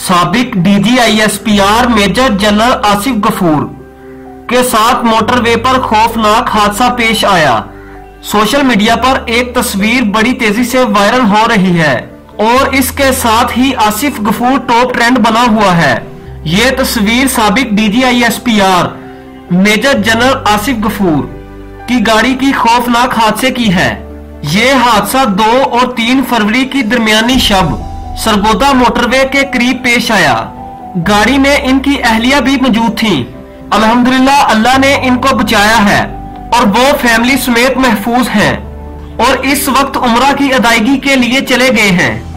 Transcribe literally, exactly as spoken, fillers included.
साबिक DG ISPR major general Asif Ghafoor के साथ मोटरवे पर खौफनाक हादसा पेश आया। सोशल मीडिया पर एक तस्वीर बड़ी तेजी से वायरल हो रही है और इसके साथ ही आसिफ गफूर टॉप ट्रेंड बना हुआ है। ये तस्वीर साबिक DG ISPR major general Asif Ghafoor की गाड़ी की खौफनाक हादसे की है। ये हादसा दो और तीन फरवरी की दरमियानी शब सरगोधा मोटरवे के करीब पेश आया। गाड़ी में इनकी अहलिया भी मौजूद थी। अल्हम्दुलिल्लाह अल्लाह ने इनको बचाया है और वो फैमिली समेत महफूज हैं और इस वक्त उम्रा की अदायगी के लिए चले गए हैं।